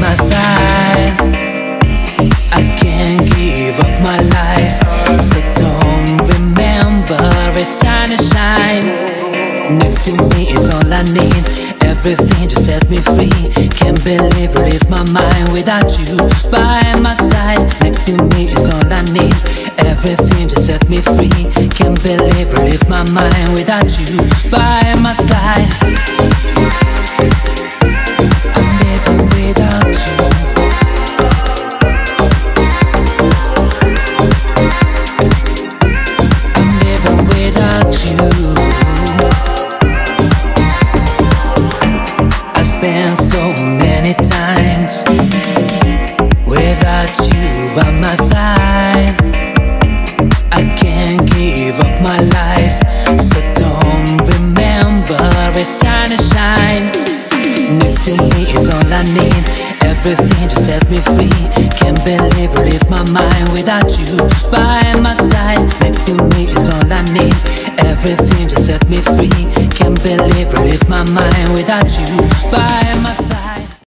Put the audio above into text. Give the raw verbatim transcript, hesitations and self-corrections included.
my side. I can't give up my life, so don't remember it's time to shine. Next to me is all I need, everything to set me free. Can't believe it is my mind without you by my side. Next to me is all I need, everything to set me free. Can't believe it is my mind without you by my side. I'm living without you. I'm living without you. I spent so many times without you by my side. I can't give up my life, so don't remember it's time to shine. Next to me is all I need, everything to set me free. Can't believe it is my mind without you by my side. Next to me is all I need, everything to set me free. Can't believe it is my mind without you by my side.